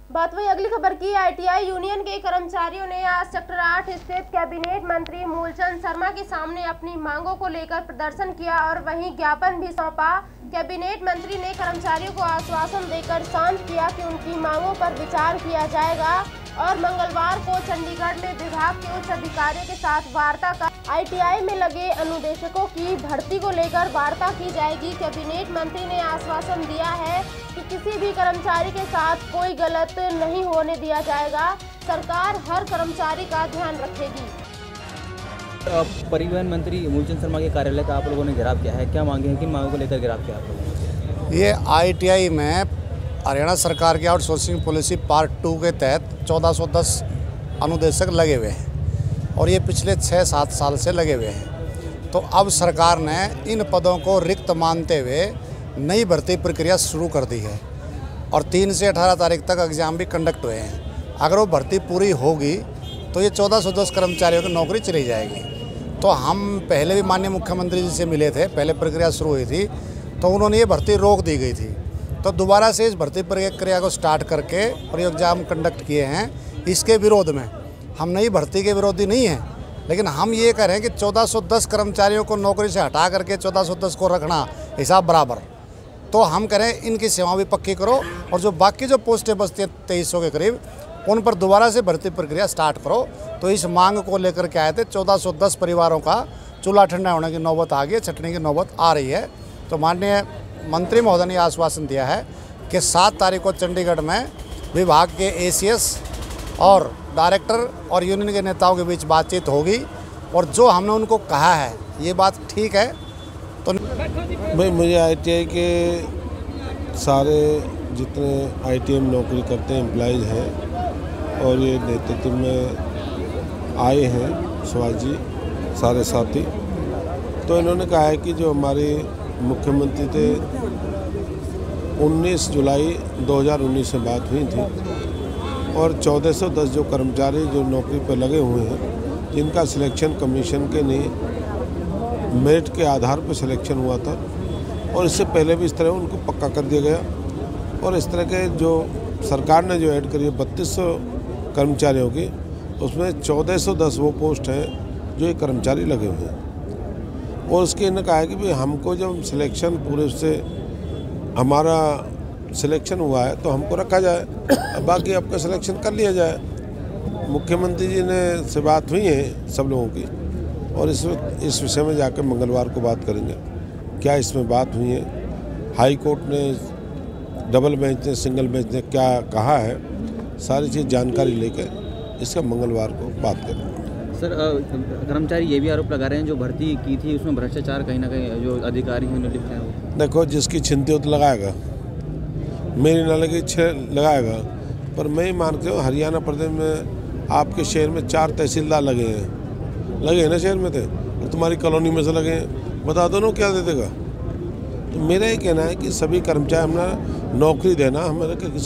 बात वही अगली खबर की। आईटीआई यूनियन के कर्मचारियों ने आज सेक्टर 8 स्थित कैबिनेट मंत्री मूलचंद शर्मा के सामने अपनी मांगों को लेकर प्रदर्शन किया और वहीं ज्ञापन भी सौंपा। कैबिनेट मंत्री ने कर्मचारियों को आश्वासन देकर शांत किया कि उनकी मांगों पर विचार किया जाएगा और मंगलवार को चंडीगढ़ में विभाग के उच्च अधिकारियों के साथ वार्ता कर आईटीआई में लगे अनुदेशकों की भर्ती को लेकर वार्ता की जाएगी। कैबिनेट मंत्री ने आश्वासन दिया है कि किसी भी कर्मचारी के साथ कोई गलत नहीं होने दिया जाएगा। सरकार हर कर्मचारी का ध्यान रखेगी। परिवहन मंत्री मूलचंद शर्मा के कार्यालय का आप लोगों ने घेराव किया है, क्या मांगे हैं, किन मांगों को लेकर घेराव किया आप लोगों ने? ये आईटीआई में हरियाणा सरकार की आउटसोर्सिंग पॉलिसी पार्ट 2 के तहत 1410 अनुदेशक लगे हुए हैं और ये पिछले 6-7 साल से लगे हुए हैं। तो अब सरकार ने इन पदों को रिक्त मानते हुए नई भर्ती प्रक्रिया शुरू कर दी है और 3 से 18 तारीख तक एग्ज़ाम भी कंडक्ट हुए हैं। अगर वो भर्ती पूरी होगी तो ये 1410 कर्मचारियों की नौकरी चली जाएगी। तो हम पहले भी माननीय मुख्यमंत्री जी से मिले थे, पहले प्रक्रिया शुरू हुई थी तो उन्होंने ये भर्ती रोक दी गई थी। तो दोबारा से इस भर्ती प्रक्रिया को स्टार्ट करके और ये एग्ज़ाम कंडक्ट किए हैं। इसके विरोध में हम नई भर्ती के विरोधी नहीं हैं, लेकिन हम ये कह रहे हैं कि 1410 कर्मचारियों को नौकरी से हटा करके 1410 को रखना हिसाब बराबर। तो हम कह रहे हैं इनकी सेवाएं भी पक्की करो और जो बाकी जो पोस्टें बचती हैं 2300 के करीब, उन पर दोबारा से भर्ती प्रक्रिया स्टार्ट करो। तो इस मांग को लेकर के आए थे। 1410 परिवारों का चूल्हा ठंडा होने की नौबत आ गई है, छटने की नौबत आ रही है। तो माननीय मंत्री महोदय ने आश्वासन दिया है कि 7 तारीख को चंडीगढ़ में विभाग के एसीएस और डायरेक्टर और यूनियन के नेताओं के बीच बातचीत होगी और जो हमने उनको कहा है ये बात ठीक है। तो भाई मुझे आईटीआई के सारे जितने आईटीआई में नौकरी करते हैं एम्प्लॉइज़ हैं और ये नेतृत्व में आए हैं शिवाजी सारे साथी, तो इन्होंने कहा है कि जो हमारे मुख्यमंत्री थे 19 जुलाई 2019 से बात हुई थी और 1410 जो कर्मचारी जो नौकरी पर लगे हुए हैं जिनका सिलेक्शन कमीशन के नहीं मेरिट के आधार पर सिलेक्शन हुआ था और इससे पहले भी इस तरह उनको पक्का कर दिया गया और इस तरह के जो सरकार ने जो ऐड करी है 3200 कर्मचारियों की, उसमें 1410 वो पोस्ट हैं जो ये कर्मचारी लगे हुए हैं। और उसके इन्होंने कहा है कि भाई हमको जब सिलेक्शन पूरे से हमारा सिलेक्शन हुआ है तो हमको रखा जाए, बाकी आपका सिलेक्शन कर लिया जाए। मुख्यमंत्री जी ने से बात हुई है सब लोगों की और इस विषय में जाकर मंगलवार को बात करेंगे क्या इसमें बात हुई है। हाई कोर्ट ने, डबल बेंच ने, सिंगल बेंच ने क्या कहा है, सारी चीज़ जानकारी लेकर इसका मंगलवार को बात करेंगे। सर, कर्मचारी ये भी आरोप लगा रहे हैं जो भर्ती की थी उसमें भ्रष्टाचार कहीं ना कहीं जो अधिकारी हैं उन्होंने लिखा है। देखो, जिसकी छिनती हो तो लगाएगा, मेरी न लगी लगाएगा, पर मैं ही मानते हूँ हरियाणा प्रदेश में आपके शहर में 4 तहसीलदार लगे हैं ना शहर में थे और तुम्हारी कॉलोनी में से लगे हैं, बता दो ना क्या दे देगा। तो मेरा ये कहना है कि सभी कर्मचारी अपना नौकरी देना हमारे